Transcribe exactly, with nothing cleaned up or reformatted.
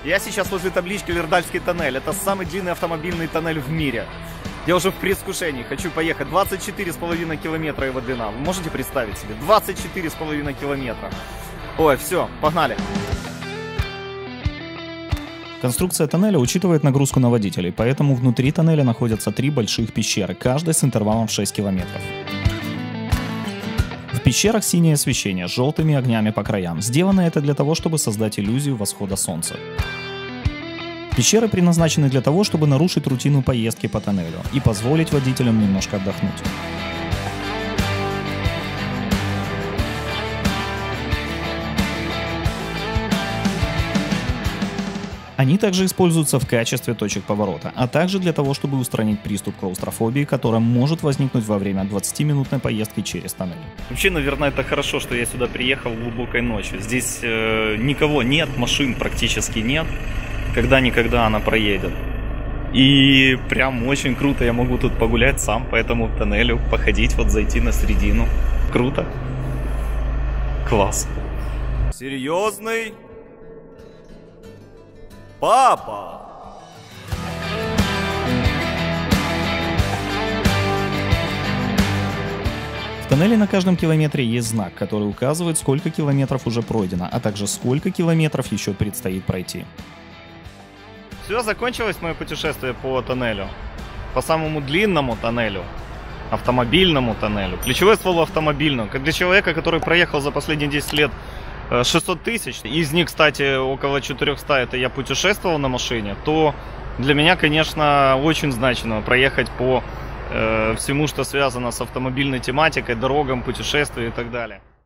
Я сейчас возле таблички Лердальский тоннель. Это самый длинный автомобильный тоннель в мире. Я уже в предвкушении. Хочу поехать. двадцать четыре с половиной километра его длина. Вы можете представить себе? двадцать четыре с половиной километра. Ой, все, погнали. Конструкция тоннеля учитывает нагрузку на водителей, поэтому внутри тоннеля находятся три больших пещеры, каждая с интервалом в шесть километров. В пещерах синее освещение с желтыми огнями по краям. Сделано это для того, чтобы создать иллюзию восхода солнца. Пещеры предназначены для того, чтобы нарушить рутину поездки по тоннелю и позволить водителям немножко отдохнуть. Они также используются в качестве точек поворота, а также для того, чтобы устранить приступ клаустрофобии, которая может возникнуть во время двадцатиминутной поездки через тоннель. Вообще, наверное, это хорошо, что я сюда приехал глубокой ночью. Здесь э, никого нет, машин практически нет. Когда-никогда она проедет. И прям очень круто, я могу тут погулять сам по этому тоннелю, походить, вот зайти на середину. Круто. Класс. Серьезный? Папа! В тоннеле на каждом километре есть знак, который указывает, сколько километров уже пройдено, а также сколько километров еще предстоит пройти. Все, закончилось мое путешествие по тоннелю. По самому длинному тоннелю. Автомобильному тоннелю. Ключевое слово автомобильному. Как для человека, который проехал за последние десять лет шестьсот тысяч, из них, кстати, около четырехсот это я путешествовал на машине, то для меня, конечно, очень значимо проехать по э, всему, что связано с автомобильной тематикой, дорогам, путешествиям и так далее.